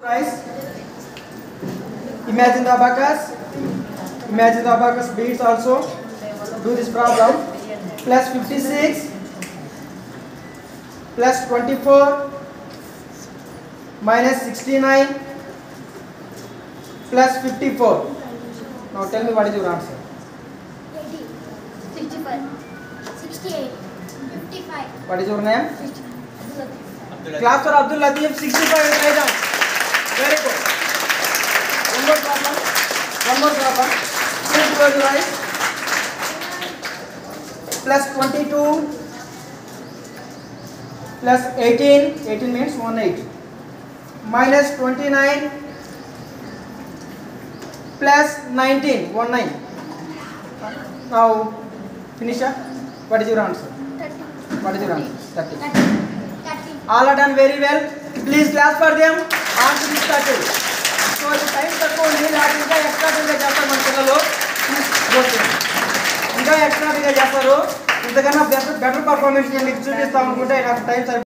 Guys, imagine the abacus. Imagine the abacus beads also. Do this problem. Plus 56 plus 24 minus 69 plus 54. Now tell me what is your answer. 80, 65, 68, 55. What is your name? Abdul Class for Abdul Latif. 65 right down. Very good. One more problem. Please close your eyes. Plus 22 plus 18. 18 means 18. Minus 29 plus 19. 19. Now finish up. What is your answer? 30. What is your answer? 30. 30. All are done very well. Please clap for them. Answer is 30. So the time తక్కువ ఉంది నాకు ఇంకా ఎక్స్ట్రాగా చేస్తారు మన పిల్లలు ఇంకా ఎక్స్ట్రాగా చేస్తారు ఇంతకన్నా బెటర్ పర్ఫార్మెన్స్ నేను మీకు చూపిస్తాం అనుకుంటే నాకు టైం